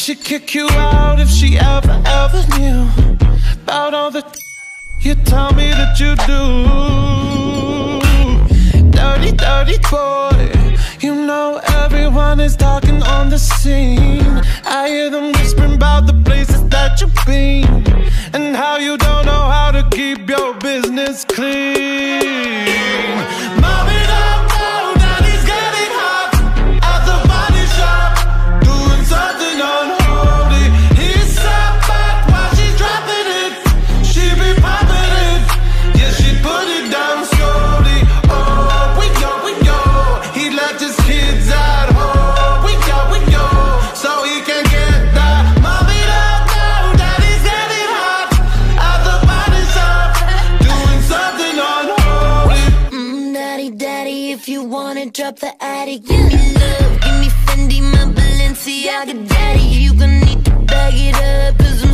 she'd kick you out if she ever knew about all the you tell me that you do. Dirty, dirty boy. You know everyone is talking on the scene. I hear them whispering about the places that you've been and how you don't know how to keep your business clean. Mommy don't know daddy's getting hot at the body shop, doing something unholy. He's sat back while she's dropping it. She be popping it, yeah, she put it down slowly. Oh, we go, he left his kids at home. We go, so he can get that. Mommy don't know daddy's getting hot at the body shop, doing something unholy. Daddy, daddy, if you wanna drop the attic, give me love, give me Fendi, my Balenciaga. Daddy, you gon' need to bag it up, 'cause